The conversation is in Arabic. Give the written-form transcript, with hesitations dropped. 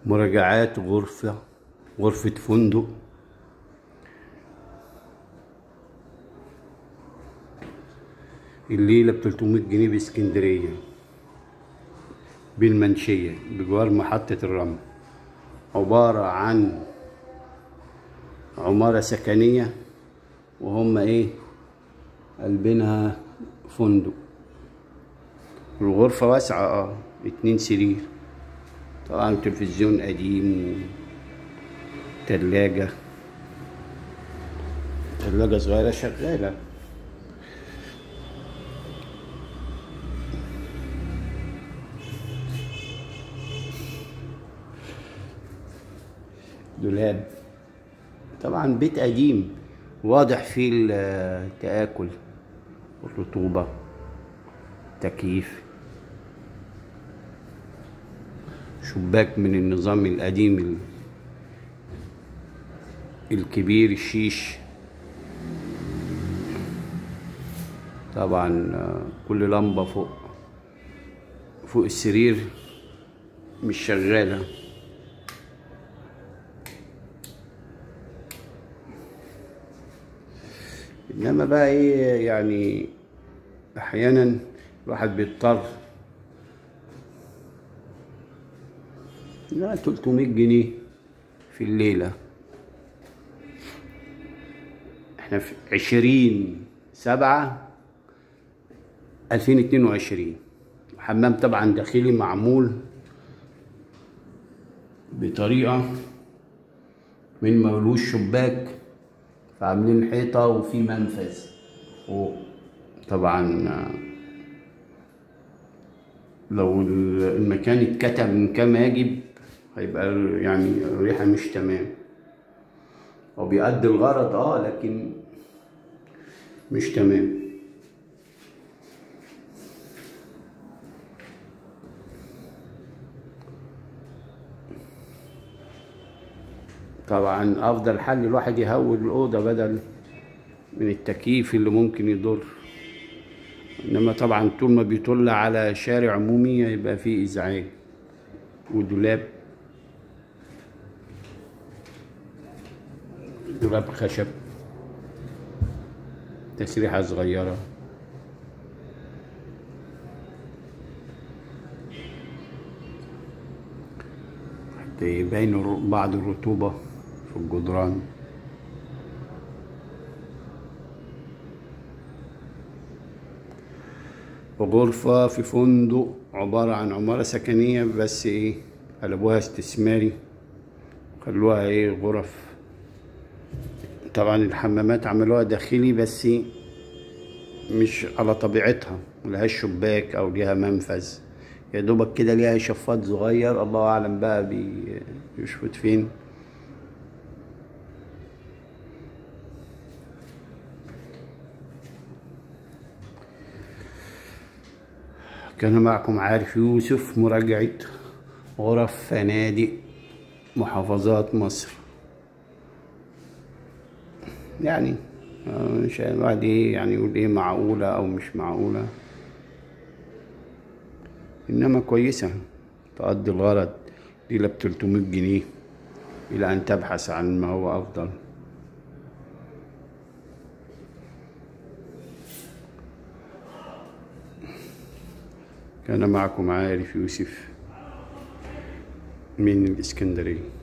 مراجعات غرفة فندق. الليلة ب300 جنيه باسكندرية بالمنشية بجوار محطة الرمل. عبارة عن عمارة سكنية وهم قلبينها فندق. الغرفة واسعة 2 سرير، طبعا تلفزيون قديم وتلاجة صغيرة شغالة. دولاب، طبعا بيت قديم واضح فيه التآكل والرطوبة. تكييف، شباك من النظام القديم الكبير الشيش. طبعا كل لمبة فوق السرير مش شغالة. انما بقى يعني احيانا الواحد بيضطر 300 جنيه في الليلة. احنا في 20/7/2022. حمام طبعا داخلي معمول بطريقة من ملوش شباك، فعاملين حيطة وفي منفذ فوق. طبعا لو المكان اتكتب من كام يجب هيبقى يعني الريحة مش تمام. هو بيأدي الغرض لكن مش تمام. طبعا افضل حل الواحد يهوي الأوضة بدل من التكييف اللي ممكن يضر. انما طبعا طول ما بيطل على شارع عمومي يبقى فيه ازعاج. ودولاب خشب، تسريحة صغيرة. حتى يبين بعض الرطوبة في الجدران. وغرفة في فندق عبارة عن عمارة سكنية، بس قلبوها استثماري، خلوها غرف. طبعا الحمامات عملوها داخلي بس مش على طبيعتها، ملهاش شباك او ليها منفذ، يا دوبك كده ليها شفاط صغير، الله اعلم بقى بيشفط فين. كان معكم عارف يوسف، مراجعة غرف فنادق محافظات مصر. يعني مش الواحد يعني يقول معقولة او مش معقولة، انما كويسة تقضي الغرض. ليلة ب300 جنيه الى ان تبحث عن ما هو افضل. كان معكم عارف يوسف من الإسكندرية.